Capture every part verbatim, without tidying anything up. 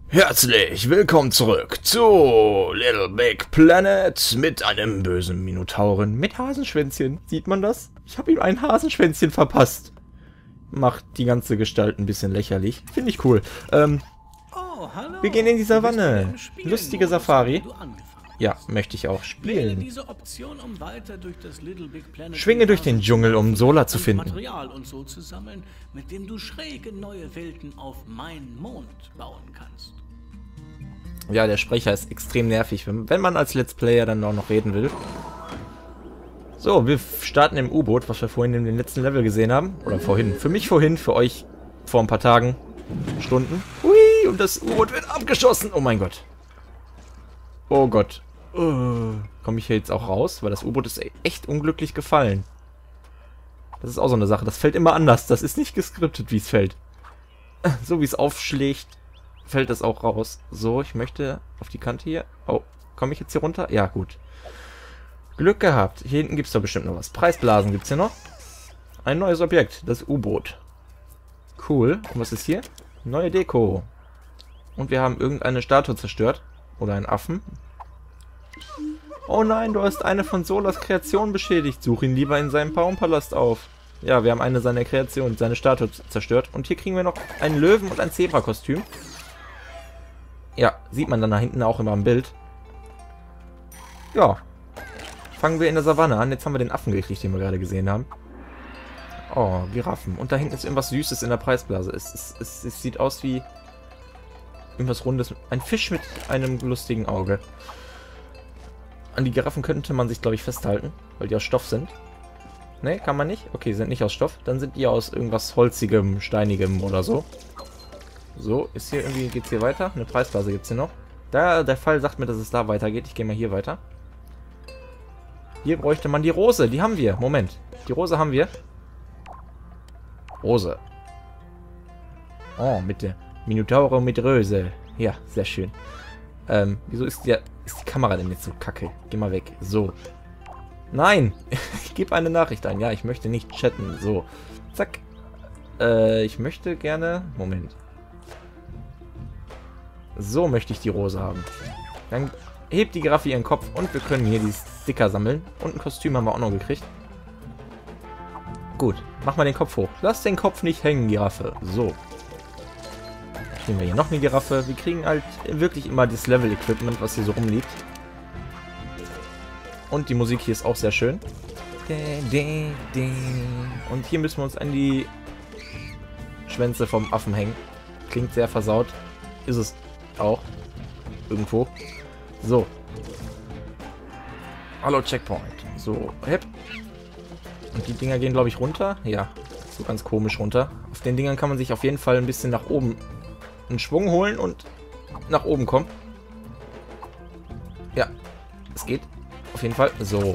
Herzlich willkommen zurück zu Little Big Planet mit einem bösen Minotauren mit Hasenschwänzchen. Sieht man das? Ich habe ihm ein Hasenschwänzchen verpasst. Macht die ganze Gestalt ein bisschen lächerlich. Finde ich cool. Ähm, oh, hallo. Wir gehen in die Savanne. Lustige Safari. Du Ja, möchte ich auch spielen. diese Option, um weiter durch das Little Big Planet Schwinge durch den Dschungel, um Sola zu finden. Material und so zu sammeln, mit dem du schräge neue Welten auf meinen Mond bauen kannst. Ja, der Sprecher ist extrem nervig, wenn, wenn man als Let's Player dann auch noch reden will. So, wir starten im U-Boot, was wir vorhin in den letzten Level gesehen haben. Oder vorhin. Für mich vorhin, für euch vor ein paar Tagen, Stunden. Hui, und das U-Boot wird abgeschossen. Oh mein Gott. Oh Gott. Uh, komme ich hier jetzt auch raus? Weil das U-Boot ist echt unglücklich gefallen. Das ist auch so eine Sache. Das fällt immer anders. Das ist nicht geskriptet, wie es fällt. So wie es aufschlägt, fällt es auch raus. So, ich möchte auf die Kante hier. Oh, komme ich jetzt hier runter? Ja, gut. Glück gehabt. Hier hinten gibt es doch bestimmt noch was. Preisblasen gibt es hier noch. Ein neues Objekt, das U-Boot. Cool. Und was ist hier? Neue Deko. Und wir haben irgendeine Statue zerstört. Oder einen Affen. Oh nein, du hast eine von Solas Kreation beschädigt. Such ihn lieber in seinem Baumpalast auf. Ja, wir haben eine seiner Kreationen, seine Statue zerstört. Und hier kriegen wir noch einen Löwen und ein Zebra-Kostüm. Ja, sieht man dann da hinten auch immer im Bild. Ja. Fangen wir in der Savanne an. Jetzt haben wir den Affen gekriegt, den wir gerade gesehen haben. Oh, Giraffen. Und da hinten ist irgendwas Süßes in der Preisblase. Es, es, es, es sieht aus wie irgendwas Rundes. Ein Fisch mit einem lustigen Auge. An die Giraffen könnte man sich, glaube ich, festhalten, weil die aus Stoff sind. Ne, kann man nicht? Okay, sind nicht aus Stoff. Dann sind die aus irgendwas Holzigem, Steinigem oder so. So, ist hier irgendwie, geht's hier weiter? Eine Preisblase gibt's hier noch. Da, der Fall sagt mir, dass es da weitergeht. Ich gehe mal hier weiter. Hier bräuchte man die Rose. Die haben wir. Moment. Die Rose haben wir. Rose. Oh, mit der Minotauro mit Röse. Ja, sehr schön. Ähm, wieso ist die, ist die Kamera denn jetzt so kacke? Geh mal weg. So. Nein! Ich gebe eine Nachricht ein. Ja, ich möchte nicht chatten. So. Zack. Äh, ich möchte gerne... Moment. So möchte ich die Rose haben. Dann hebt die Giraffe ihren Kopf und wir können hier die Sticker sammeln. Und ein Kostüm haben wir auch noch gekriegt. Gut, mach mal den Kopf hoch. Lass den Kopf nicht hängen, Giraffe. So. Dann kriegen wir hier noch eine Giraffe. Wir kriegen halt wirklich immer das Level-Equipment, was hier so rumliegt. Und die Musik hier ist auch sehr schön. Und hier müssen wir uns an die Schwänze vom Affen hängen. Klingt sehr versaut. Ist es auch. Irgendwo. So. Hallo Checkpoint. So. Hep. Und die Dinger gehen, glaube ich, runter. Ja. So ganz komisch runter. Auf den Dingern kann man sich auf jeden Fall ein bisschen nach oben einen Schwung holen und nach oben kommen. Ja. Es geht. Auf jeden Fall. So.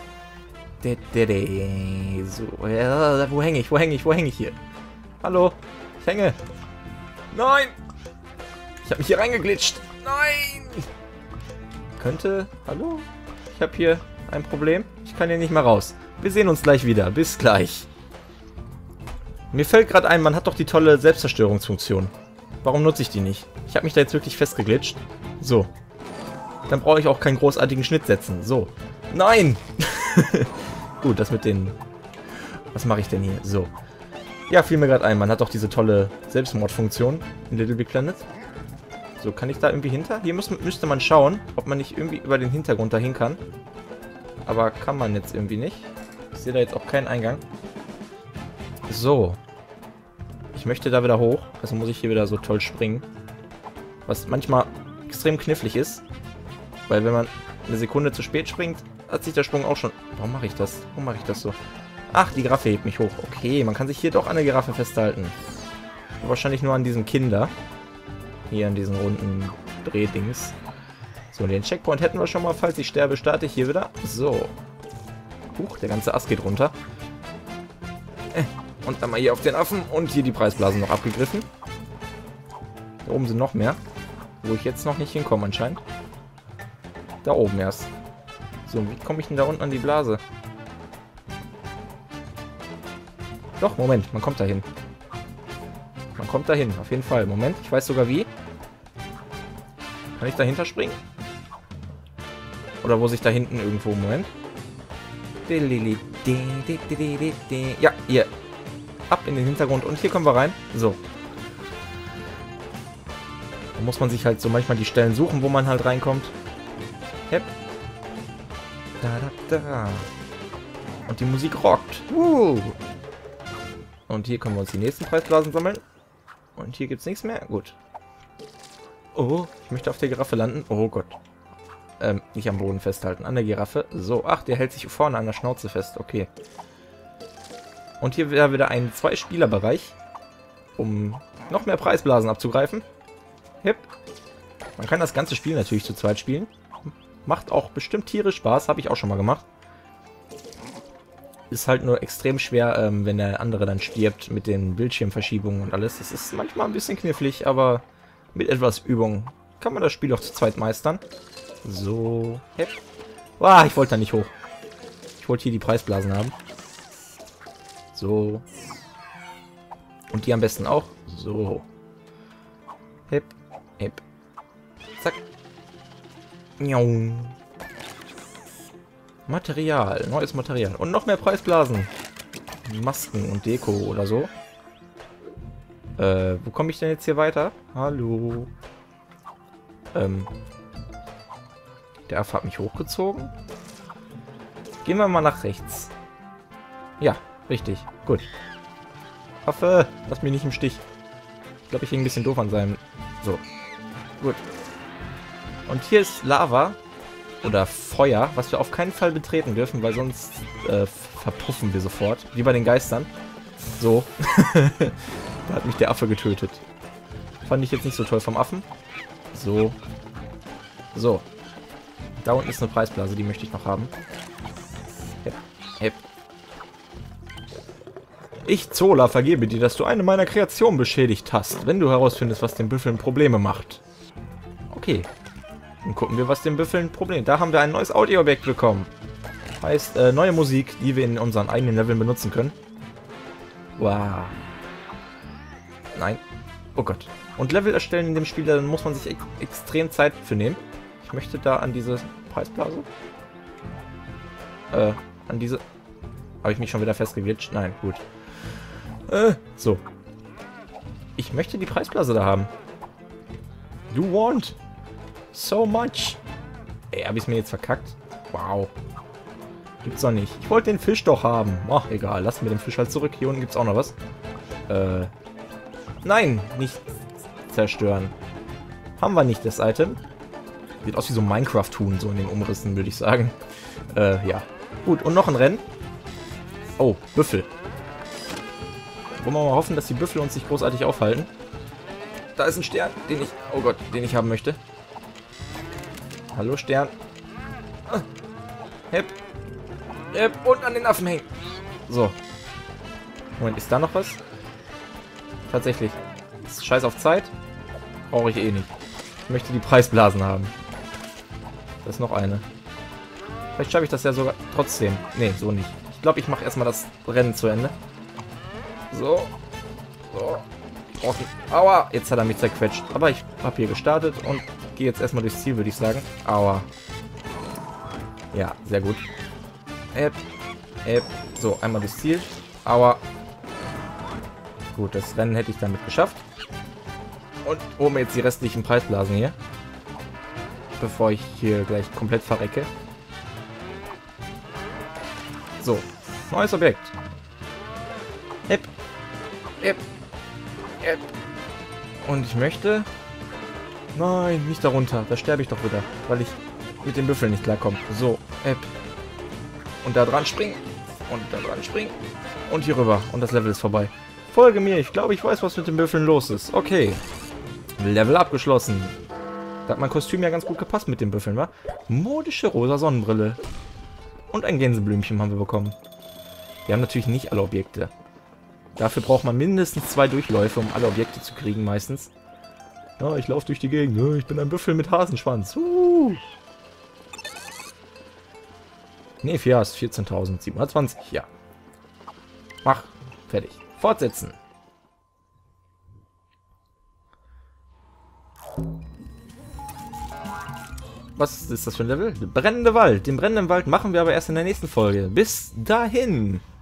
So. Ja, wo hänge ich? Wo hänge ich? Wo hänge ich hier? Hallo. Ich hänge. Nein. Ich habe mich hier reingeglitscht. Nein! Könnte... Hallo? Ich habe hier ein Problem. Ich kann hier nicht mehr raus. Wir sehen uns gleich wieder. Bis gleich. Mir fällt gerade ein, man hat doch die tolle Selbstzerstörungsfunktion. Warum nutze ich die nicht? Ich habe mich da jetzt wirklich festgeglitscht. So. Dann brauche ich auch keinen großartigen Schnitt setzen. So. Nein! Gut, das mit den... Was mache ich denn hier? So. Ja, fiel mir gerade ein, man hat doch diese tolle Selbstmordfunktion in Little Big Planet. So, kann ich da irgendwie hinter? Hier muss, müsste man schauen, ob man nicht irgendwie über den Hintergrund dahin kann. Aber kann man jetzt irgendwie nicht. Ich sehe da jetzt auch keinen Eingang. So. Ich möchte da wieder hoch. Also muss ich hier wieder so toll springen. Was manchmal extrem knifflig ist. Weil wenn man eine Sekunde zu spät springt, hat sich der Sprung auch schon... Warum mache ich das? Warum mache ich das so? Ach, die Giraffe hebt mich hoch. Okay, man kann sich hier doch an der Giraffe festhalten. Wahrscheinlich nur an diesem Kinder. Hier an diesen runden Drehdings. So, den Checkpoint hätten wir schon mal. Falls ich sterbe, starte ich hier wieder. So. Huch, der ganze Ast geht runter. Äh, und dann mal hier auf den Affen. Und hier die Preisblasen noch abgegriffen. Da oben sind noch mehr. Wo ich jetzt noch nicht hinkomme anscheinend. Da oben erst. So, wie komme ich denn da unten an die Blase? Doch, Moment, man kommt da hin. Man kommt dahin, auf jeden Fall. Moment, ich weiß sogar wie. Kann ich dahinter springen? Oder wo sich da hinten irgendwo... Moment. Ja, hier. Ab in den Hintergrund. Und hier kommen wir rein. So. Da muss man sich halt so manchmal die Stellen suchen, wo man halt reinkommt. Hep. Da, da, da. Und die Musik rockt. Uh. Und hier können wir uns die nächsten Preisblasen sammeln. Und hier gibt es nichts mehr. Gut. Oh, ich möchte auf der Giraffe landen. Oh Gott. Ähm, nicht am Boden festhalten. An der Giraffe. So, ach, der hält sich vorne an der Schnauze fest. Okay. Und hier wäre wieder ein Zwei-Spieler-Bereich, um noch mehr Preisblasen abzugreifen. Hip. Man kann das ganze Spiel natürlich zu zweit spielen. Macht auch bestimmt tierisch Spaß. Habe ich auch schon mal gemacht. Ist halt nur extrem schwer, ähm, wenn der andere dann stirbt mit den Bildschirmverschiebungen und alles. Das ist manchmal ein bisschen knifflig, aber mit etwas Übung kann man das Spiel auch zu zweit meistern. So. Hep. Ah, ich wollte da nicht hoch. Ich wollte hier die Preisblasen haben. So. Und die am besten auch. So. Hep. Hep. Zack. Miau. Material. Neues Material. Und noch mehr Preisblasen. Masken und Deko oder so. Äh, wo komme ich denn jetzt hier weiter? Hallo. Ähm. Der Affe hat mich hochgezogen. Gehen wir mal nach rechts. Ja, richtig. Gut. Affe, lass mich nicht im Stich. Ich glaube, ich hing ein bisschen doof an seinem... So. Gut. Und hier ist Lava. Oder Feuer, was wir auf keinen Fall betreten dürfen, weil sonst äh, verpuffen wir sofort. Wie bei den Geistern. So. Da hat mich der Affe getötet. Fand ich jetzt nicht so toll vom Affen. So. So. Da unten ist eine Preisblase, die möchte ich noch haben. Hep. Hep. Ich, Zola, vergebe dir, dass du eine meiner Kreationen beschädigt hast, wenn du herausfindest, was den Büffeln Probleme macht. Okay. Dann gucken wir, was den Büffeln Problem... Da haben wir ein neues Audioobjekt bekommen. Heißt, äh, neue Musik, die wir in unseren eigenen Leveln benutzen können. Wow. Nein. Oh Gott. Und Level erstellen in dem Spiel, da muss man sich ex extrem Zeit für nehmen. Ich möchte da an diese Preisblase. Äh, an diese... Habe ich mich schon wieder festgeglitscht? Nein, gut. Äh, so. Ich möchte die Preisblase da haben. You want so much. Ey, habe ich es mir jetzt verkackt? Wow. Gibt's doch nicht. Ich wollte den Fisch doch haben. Ach, egal. Lassen wir den Fisch halt zurück. Hier unten gibt's auch noch was. Äh. Nein, nicht zerstören. Haben wir nicht das Item. Sieht aus wie so ein Minecraft-Huhn, so in den Umrissen, würde ich sagen. Äh, ja. Gut, und noch ein Rennen. Oh, Büffel. Wollen wir mal hoffen, dass die Büffel uns nicht großartig aufhalten. Da ist ein Stern, den ich... Oh Gott, den ich haben möchte. Hallo, Stern. Ah. Hep. Hep. Und an den Affen hängen. So. Moment, ist da noch was? Tatsächlich. Ist Scheiß auf Zeit. Brauche ich eh nicht. Ich möchte die Preisblasen haben. Da ist noch eine. Vielleicht schaffe ich das ja sogar trotzdem. Nee, so nicht. Ich glaube, ich mache erstmal das Rennen zu Ende. So. So. Draußen. Aua. Jetzt hat er mich zerquetscht. Aber ich habe hier gestartet und gehe jetzt erstmal durchs Ziel, würde ich sagen. Aua. Ja, sehr gut. Äpp. Äpp. So, einmal durchs Ziel. Aua. Gut, das Rennen hätte ich damit geschafft. Und hole mir jetzt die restlichen Preisblasen hier. Bevor ich hier gleich komplett verrecke. So. Neues Objekt. Äpp. Äpp. Äpp. Und ich möchte... Nein, nicht darunter. Da sterbe ich doch wieder. Weil ich mit den Büffeln nicht klarkomme. So. Äpp. Und da dran springen. Und da dran springen. Und hier rüber. Und das Level ist vorbei. Folge mir. Ich glaube, ich weiß, was mit den Büffeln los ist. Okay. Level abgeschlossen. Da hat mein Kostüm ja ganz gut gepasst mit den Büffeln, wa? Modische rosa Sonnenbrille. Und ein Gänseblümchen haben wir bekommen. Wir haben natürlich nicht alle Objekte. Dafür braucht man mindestens zwei Durchläufe, um alle Objekte zu kriegen, meistens. Ja, ich laufe durch die Gegend. Ja, ich bin ein Büffel mit Hasenschwanz. Uh. Ne, ja, ist vierzehntausendsiebenhundertzwanzig. Ja. Mach. Fertig. Fortsetzen. Was ist das für ein Level? Der brennende Wald. Den brennenden Wald machen wir aber erst in der nächsten Folge. Bis dahin.